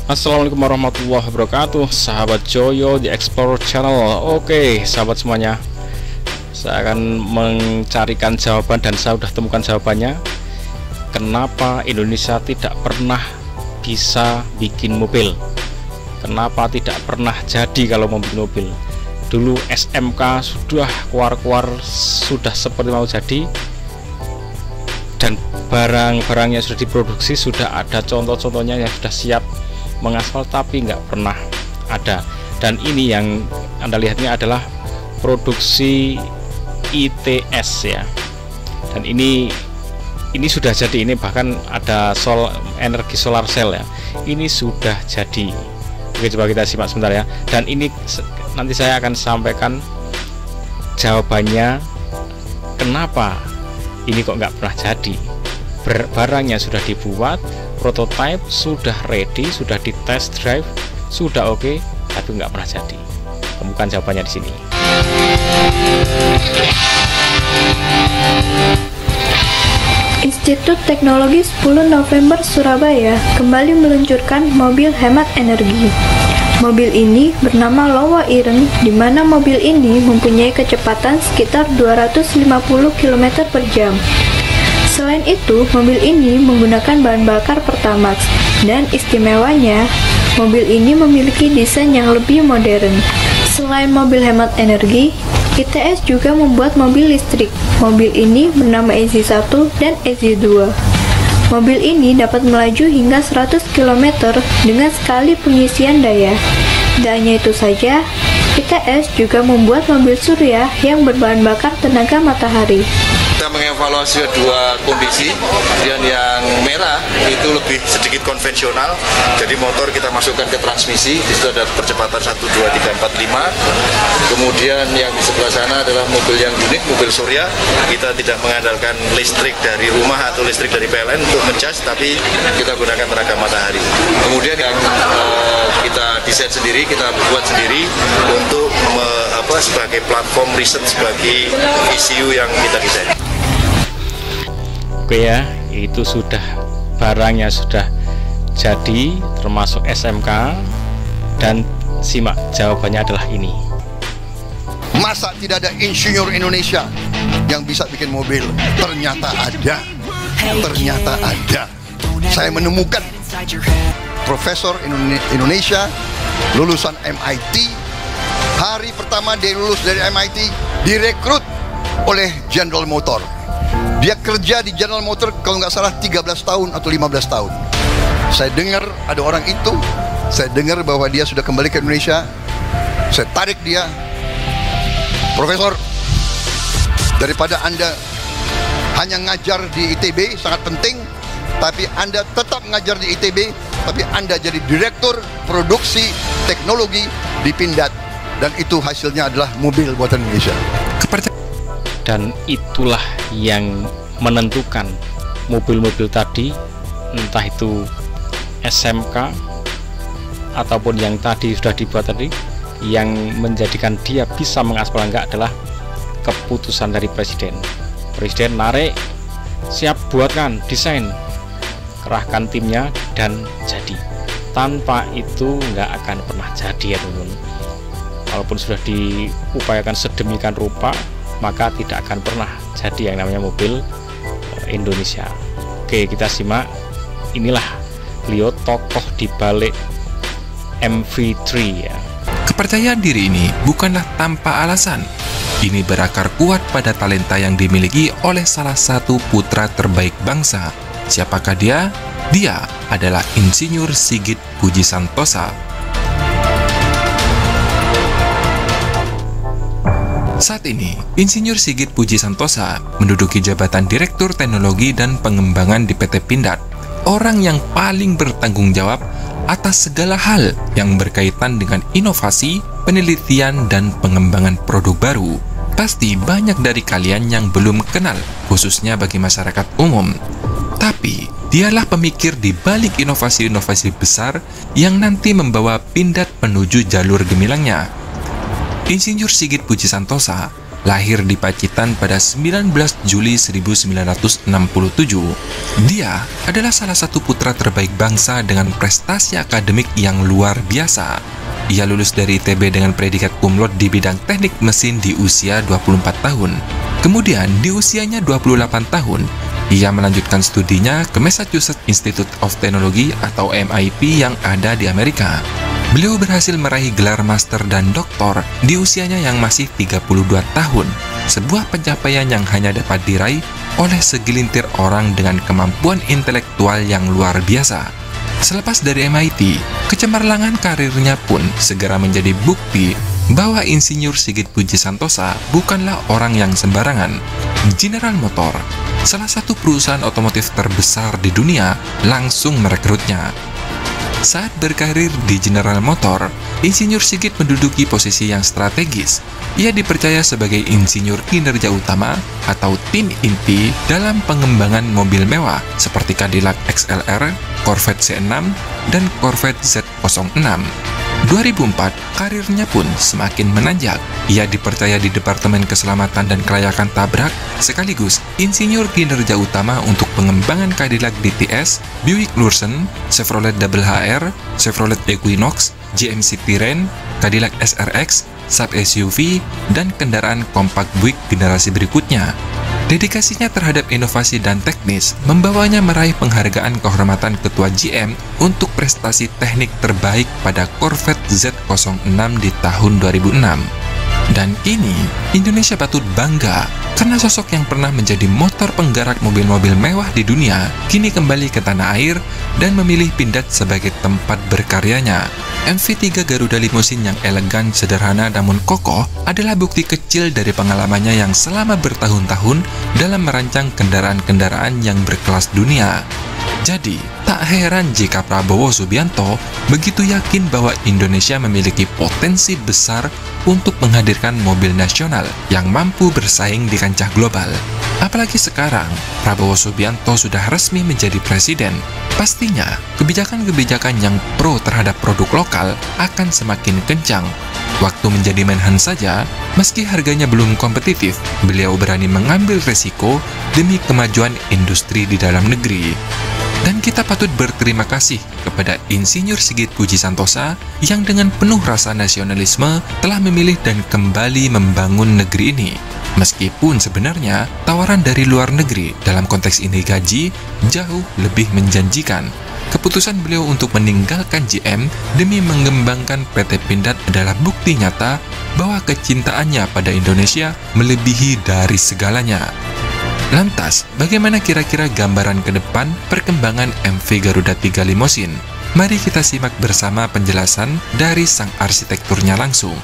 Assalamualaikum warahmatullahi wabarakatuh, sahabat Joyo di Explorer Channel. Oke, sahabat semuanya, saya akan mencarikan jawaban dan saya sudah temukan jawabannya. Kenapa Indonesia tidak pernah bisa bikin mobil? Kenapa tidak pernah jadi kalau mau bikin mobil? Dulu SMK sudah keluar-keluar, sudah seperti mau jadi, dan barang-barangnya sudah diproduksi, sudah ada contoh-contohnya yang sudah siap mengaspal, tapi nggak pernah ada. Dan ini yang Anda lihat ini adalah produksi ITS ya, dan ini sudah jadi. Ini bahkan ada energi solar cell ya, ini sudah jadi. Oke, coba kita simak sebentar ya, dan ini nanti saya akan sampaikan jawabannya kenapa ini kok nggak pernah jadi. Barangnya sudah dibuat, prototype sudah ready, sudah di test drive, sudah oke, tapi nggak pernah jadi. Temukan jawabannya di sini. Institut Teknologi 10 November Surabaya kembali meluncurkan mobil hemat energi. Mobil ini bernama Lowa Ireng, di mana mobil ini mempunyai kecepatan sekitar 250 km per jam. Selain itu, mobil ini menggunakan bahan bakar Pertamax, dan istimewanya, mobil ini memiliki desain yang lebih modern. Selain mobil hemat energi, ITS juga membuat mobil listrik. Mobil ini bernama EZ1 dan EZ2. Mobil ini dapat melaju hingga 100 km dengan sekali pengisian daya. Tak hanya itu saja, ITS juga membuat mobil surya yang berbahan bakar tenaga matahari. Kita mengevaluasi dua kondisi, dan yang merah itu lebih sedikit konvensional, jadi motor kita masukkan ke transmisi, di situ ada percepatan 1, 2, 3, 4, 5. Kemudian yang di sebelah sana adalah mobil yang unik, mobil surya. Kita tidak mengandalkan listrik dari rumah atau listrik dari PLN untuk ngecas, tapi kita gunakan tenaga matahari. Kemudian yang kita desain sendiri, kita buat sendiri untuk sebagai platform riset sebagai ECU yang kita desain. Oke ya, itu sudah barangnya sudah jadi, termasuk SMK, dan simak jawabannya adalah ini. Masa tidak ada insinyur Indonesia yang bisa bikin mobil? Ternyata ada. Ternyata ada. Saya menemukan profesor Indonesia lulusan MIT. Hari pertama dia lulus dari MIT, direkrut oleh General Motor. Dia kerja di General Motor kalau nggak salah 13 tahun atau 15 tahun. Saya dengar ada orang itu, saya dengar bahwa dia sudah kembali ke Indonesia. Saya tarik dia, Profesor, daripada Anda hanya ngajar di ITB, sangat penting, tapi Anda tetap ngajar di ITB, tapi Anda jadi Direktur Produksi Teknologi di Pindad. Dan itu hasilnya adalah mobil buatan Indonesia. Dan itulah yang menentukan mobil-mobil tadi, entah itu SMK ataupun yang tadi sudah dibuat tadi, yang menjadikan dia bisa mengaspal enggak adalah keputusan dari Presiden. Presiden narik, siap buatkan desain, kerahkan timnya, dan jadi. Tanpa itu nggak akan pernah jadi ya teman-teman. Walaupun sudah diupayakan sedemikian rupa, maka tidak akan pernah jadi yang namanya mobil Indonesia. Oke, kita simak. Inilah beliau tokoh di balik MV3 ya. Kepercayaan diri ini bukanlah tanpa alasan. Ini berakar kuat pada talenta yang dimiliki oleh salah satu putra terbaik bangsa. Siapakah dia? Dia adalah Insinyur Sigit Puji Santosa. Saat ini, Insinyur Sigit Puji Santosa menduduki jabatan Direktur Teknologi dan Pengembangan di PT Pindad, orang yang paling bertanggung jawab atas segala hal yang berkaitan dengan inovasi, penelitian, dan pengembangan produk baru. Pasti banyak dari kalian yang belum kenal, khususnya bagi masyarakat umum. Tapi, dialah pemikir di balik inovasi-inovasi besar yang nanti membawa Pindad menuju jalur gemilangnya. Insinyur Sigit Puji Santosa lahir di Pacitan pada 19 Juli 1967. Dia adalah salah satu putra terbaik bangsa dengan prestasi akademik yang luar biasa. Ia lulus dari ITB dengan predikat cum laude di bidang teknik mesin di usia 24 tahun. Kemudian di usianya 28 tahun, ia melanjutkan studinya ke Massachusetts Institute of Technology atau MIT yang ada di Amerika. Beliau berhasil meraih gelar master dan doktor di usianya yang masih 32 tahun, sebuah pencapaian yang hanya dapat diraih oleh segelintir orang dengan kemampuan intelektual yang luar biasa. Selepas dari MIT, kecemerlangan karirnya pun segera menjadi bukti bahwa Insinyur Sigit Puji Santosa bukanlah orang yang sembarangan. General Motor, salah satu perusahaan otomotif terbesar di dunia, langsung merekrutnya. Saat berkarir di General Motor, Insinyur Sigit menduduki posisi yang strategis. Ia dipercaya sebagai insinyur kinerja utama atau tim inti dalam pengembangan mobil mewah seperti Cadillac XLR, Corvette C6, dan Corvette Z06. 2004, karirnya pun semakin menanjak. Ia dipercaya di Departemen Keselamatan dan Kelayakan Tabrak, sekaligus insinyur kinerja utama untuk pengembangan Cadillac DTS, Buick Lucerne, Chevrolet Double HR, Chevrolet Equinox, GMC Terrain, Cadillac SRX, sub SUV, dan kendaraan kompak Buick generasi berikutnya. Dedikasinya terhadap inovasi dan teknis membawanya meraih penghargaan kehormatan Ketua GM untuk prestasi teknik terbaik pada Corvette Z06 di tahun 2006. Dan kini, Indonesia patut bangga karena sosok yang pernah menjadi motor penggerak mobil-mobil mewah di dunia kini kembali ke tanah air dan memilih Pindad sebagai tempat berkaryanya. MV3 Garuda Limousine yang elegan, sederhana, namun kokoh adalah bukti kecil dari pengalamannya yang selama bertahun-tahun dalam merancang kendaraan-kendaraan yang berkelas dunia. Jadi, tak heran jika Prabowo Subianto begitu yakin bahwa Indonesia memiliki potensi besar untuk menghadirkan mobil nasional yang mampu bersaing di kancah global. Apalagi sekarang, Prabowo Subianto sudah resmi menjadi presiden. Pastinya, kebijakan-kebijakan yang pro terhadap produk lokal akan semakin kencang. Waktu menjadi Menhan saja, meski harganya belum kompetitif, beliau berani mengambil resiko demi kemajuan industri di dalam negeri. Dan kita patut berterima kasih kepada Insinyur Sigit Puji Santosa yang dengan penuh rasa nasionalisme telah memilih dan kembali membangun negeri ini. Meskipun sebenarnya tawaran dari luar negeri dalam konteks ini gaji jauh lebih menjanjikan. Keputusan beliau untuk meninggalkan GM demi mengembangkan PT Pindad adalah bukti nyata bahwa kecintaannya pada Indonesia melebihi dari segalanya. Lantas, bagaimana kira-kira gambaran ke depan perkembangan MV Garuda 3 Limousine? Mari kita simak bersama penjelasan dari sang arsitekturnya langsung.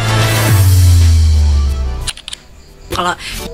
Kalau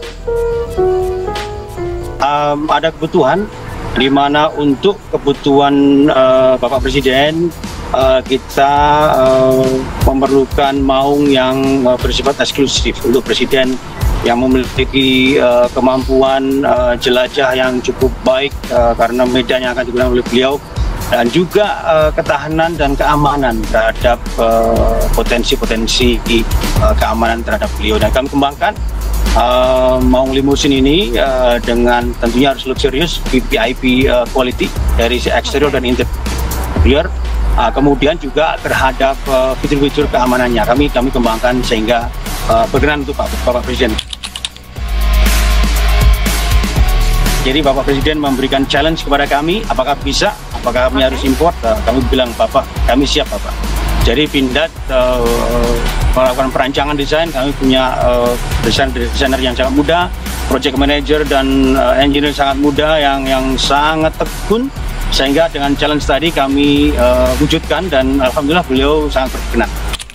ada kebutuhan di mana untuk kebutuhan Bapak Presiden kita memerlukan maung yang bersifat eksklusif untuk Presiden yang memiliki kemampuan jelajah yang cukup baik karena medan yang akan digunakan oleh beliau, dan juga ketahanan dan keamanan terhadap potensi-potensi keamanan terhadap beliau. Dan kami kembangkan maung limusin ini dengan tentunya harus luxurious, VIP quality dari eksterior dan interior. Kemudian juga terhadap fitur-fitur keamanannya kami kembangkan sehingga berkenan untuk Bapak Presiden. Jadi Bapak Presiden memberikan challenge kepada kami, apakah bisa, apakah kami harus import. Kami bilang, Bapak, kami siap Bapak. Jadi Pindad melakukan perancangan desain, kami punya desainer yang sangat muda, project manager dan engineer sangat muda yang sangat tekun, sehingga dengan challenge tadi kami wujudkan dan alhamdulillah beliau sangat berkenan.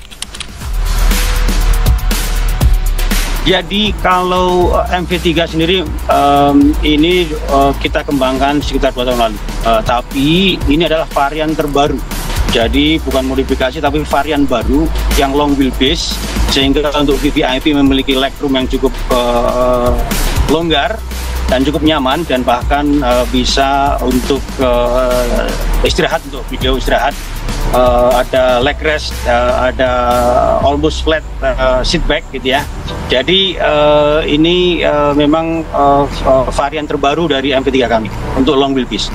Jadi kalau MV3 sendiri ini kita kembangkan sekitar 2 tahun lalu, tapi ini adalah varian terbaru. Jadi bukan modifikasi tapi varian baru yang long wheelbase, sehingga untuk VVIP memiliki legroom yang cukup longgar dan cukup nyaman, dan bahkan bisa untuk istirahat, untuk video istirahat. Ada leg rest, ada almost flat seat back gitu ya. Jadi ini memang varian terbaru dari MP3 kami untuk long wheelbase.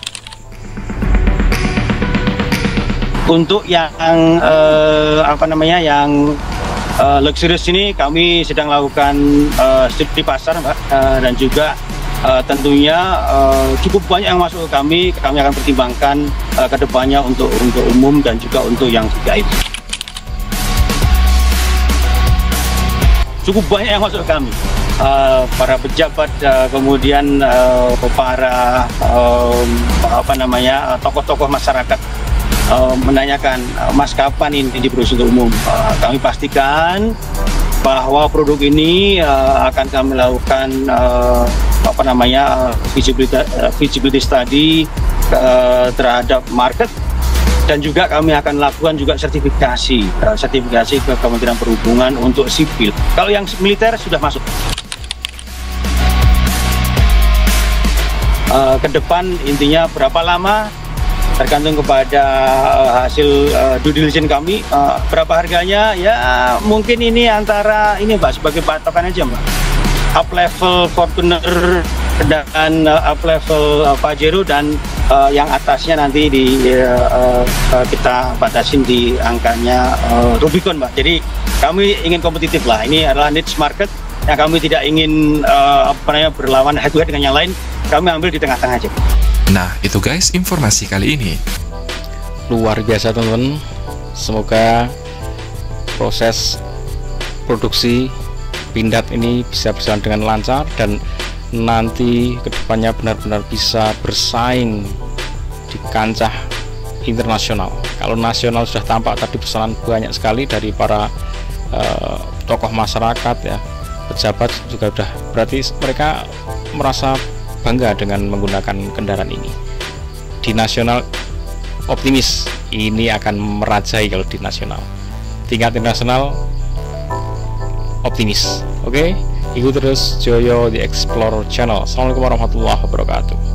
Untuk yang yang luxurious ini kami sedang lakukan studi pasar, Mbak, dan juga tentunya cukup banyak yang masuk ke kami akan pertimbangkan ke depannya untuk umum dan juga untuk yang VIP. Cukup banyak yang masuk ke kami, para pejabat, kemudian para tokoh-tokoh masyarakat menanyakan, Mas, kapan ini diproduksi untuk umum? Kami pastikan bahwa produk ini akan kami lakukan feasibility study terhadap market, dan juga kami akan lakukan juga sertifikasi ke Kementerian Perhubungan untuk sipil. Kalau yang militer sudah masuk. Ke depan intinya berapa lama tergantung kepada hasil due diligence kami. Berapa harganya ya, mungkin ini antara ini, Mbak, sebagai patokan aja, Mbak. Up level Fortuner dan up level Pajero, dan yang atasnya nanti kita batasin di angkanya Rubicon, Mbak. Jadi kami ingin kompetitif lah. Ini adalah niche market yang kami tidak ingin berlawan head to head dengan yang lain. Kami ambil di tengah-tengah aja. Nah, itu guys informasi kali ini. Luar biasa, teman-teman. Semoga proses produksi Pindad ini bisa berjalan dengan lancar, dan nanti kedepannya benar-benar bisa bersaing di kancah internasional. Kalau nasional sudah tampak tadi pesanan banyak sekali dari para tokoh masyarakat ya, pejabat juga sudah, berarti mereka merasa bangga dengan menggunakan kendaraan ini. Di nasional optimis ini akan merajai kalau di nasional. Tingkat internasional optimis. Oke, ikuti terus Joyo The Explorer Channel. Assalamualaikum warahmatullahi wabarakatuh.